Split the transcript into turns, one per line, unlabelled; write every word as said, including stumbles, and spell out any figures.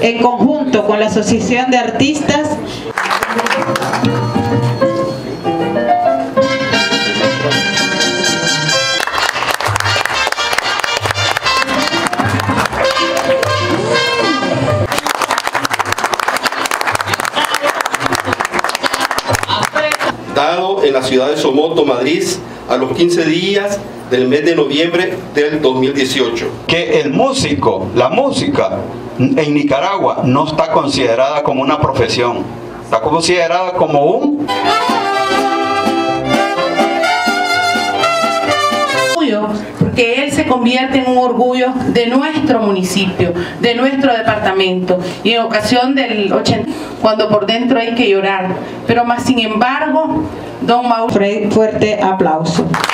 en conjunto con la Asociación de Artistas,
dado en la ciudad de Somoto, Madrid, a los quince días del mes de noviembre del dos mil dieciocho.
Que el músico, la música en Nicaragua no está considerada como una profesión, está considerada como un...
porque él se convierte en un orgullo de nuestro municipio, de nuestro departamento, y en ocasión del ochenta, cuando por dentro hay que llorar, pero más sin embargo, don Mauricio...
Fuerte aplauso.